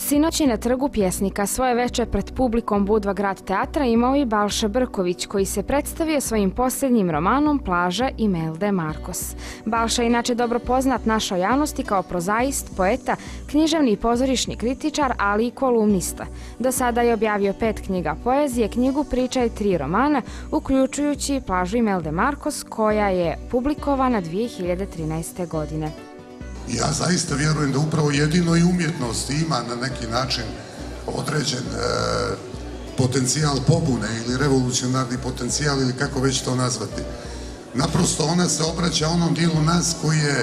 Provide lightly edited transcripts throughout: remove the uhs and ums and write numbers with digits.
Sinoć je na Trgu pjesnika svoje veče pred publikom Budva grad teatra imao i Balša Brković, koji se predstavio svojim posljednjim romanom Plaža Imelda Marcos. Balša je inače dobro poznat našoj javnosti kao prozaist, poeta, književni i pozorišni kritičar, ali i kolumnista. Do sada je objavio 5 knjiga poezije, knjigu priča i 3 romana, uključujući Plažu Imelda Marcos, koja je publikovana 2013. godine. Ja zaista vjerujem da upravo jedino i umjetnost ima na neki način određen potencijal pobune ili revolucionarni potencijal ili kako već to nazvati. Naprosto ona se obraća onom dijelu nas koji je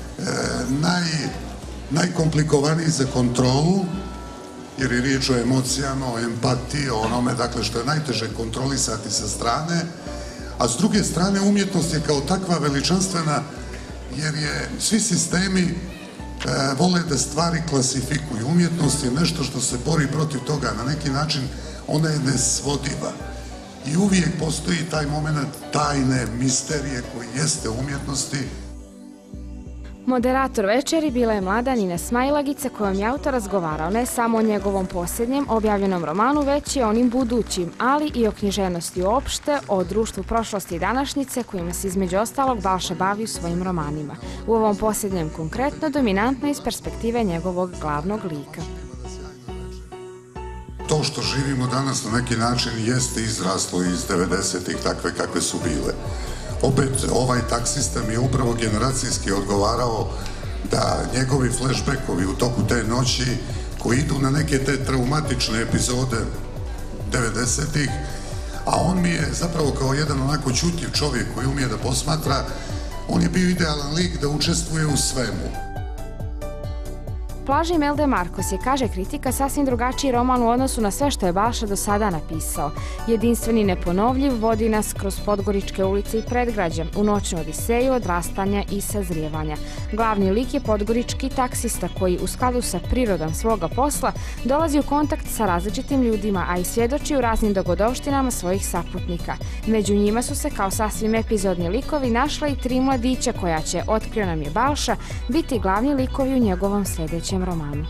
najkomplikovaniji za kontrolu, jer je riječ o emocijama, o empatiji, o onome dakle što je najteže kontrolisati sa strane, a s druge strane umjetnost je kao takva veličanstvena jer je svi sistemi vole da stvari klasifikuju. Umjetnost je nešto što se bori protiv toga. Na neki način ona je nesvodiva. I uvijek postoji taj moment tajne misterije koji jeste u umjetnosti. Moderator večeri bila je mlada Nina Smailagić, kojom je autor razgovarao ne samo o njegovom posljednjem objavljenom romanu, već i onim budućim, ali i o književnosti uopšte, o društvu prošlosti i današnjice, kojima se između ostalog Balša bavi u svojim romanima. U ovom posljednjem konkretno dominantno iz perspektive njegovog glavnog lika. To što živimo danas na neki način jeste izraslo iz 90-ih takve kakve su bile. Opet, ovaj taksista mi je upravo generacijski odgovarao da njegovi flashbackovi u toku te noći koji idu na neke te traumatične epizode 90-ih, a on mi je zapravo kao jedan onako čutljiv čovjek koji umije da posmatra, on je bio idealan lik da učestvuje u svemu. Plaža Imelda Marcos je, kaže kritika, sasvim drugačiji roman u odnosu na sve što je Balša do sada napisao. Jedinstveni, neponovljiv, vodi nas kroz podgoričke ulice i predgrađe, u noćnu odiseju odrastanja i sazrijevanja. Glavni lik je podgorički taksista koji u skladu sa prirodom svoga posla dolazi u kontakt sa različitim ljudima, a i svjedoči u raznim dogodovštinama svojih saputnika. Među njima su se kao sasvim epizodni likovi našla i 3 mladića koja će, otkrio nam je Balša, biti glavni likovi u njegovom sljedećem romanu.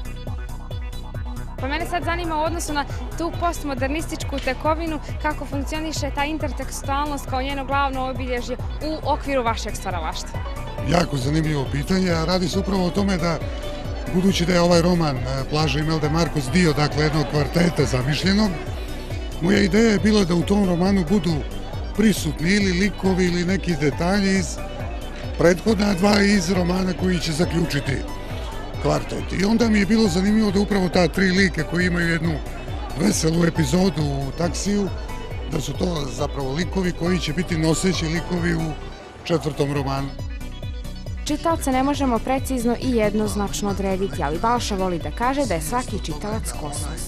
Pa mene sad zanima u odnosu na tu postmodernističku tekovinu kako funkcioniše ta intertekstualnost kao njeno glavno obilježje u okviru vašeg stvaralaštva. Jako zanimljivo pitanje, a radi se upravo o tome da, budući da je ovaj roman Plaža Imelda Marcos dio dakle jednog kvarteta zamišljenog, moja ideja je bila da u tom romanu budu prisutni ili likovi ili neki detalji iz prethodna 2 iz romana koji će zaključiti kvartet. I onda mi je bilo zanimljivo da upravo ta 3 lika koji imaju jednu veselu epizodu u taksiju, da su to zapravo likovi koji će biti noseći likovi u 4. romanu. Čitaoce ne možemo precizno i jednoznačno odrediti, ali Balša voli da kaže da je svaki čitalac kosmos.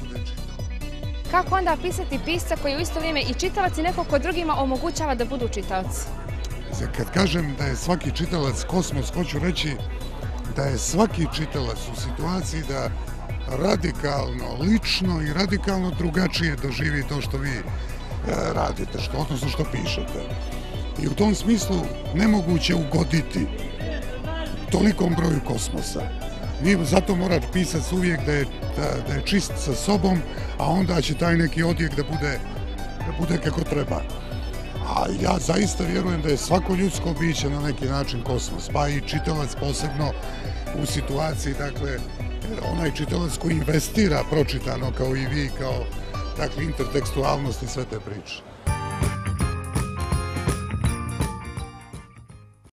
Kako onda pisati pisca koji u isto vrijeme i čitalac i neko ko drugima omogućava da budu čitaoci? Kad kažem da je svaki čitalac kosmos, hoću reći da je svaki čitalac u situaciji da radikalno, lično i radikalno drugačije doživi to što vi radite, odnosno što pišete. I u tom smislu nemoguće ugoditi tolikom broju kosmosa. Zato mora pisac uvijek da je čist sa sobom, a onda će taj neki odjek da bude kako treba. A ja zaista vjerujem da je svako ljudsko biće na neki način kosmos, pa i čitalac posebno u situaciji, dakle, onaj čitalac koji investira pročitano kao i vi, kao, dakle, intertekstualnost i sve te priče.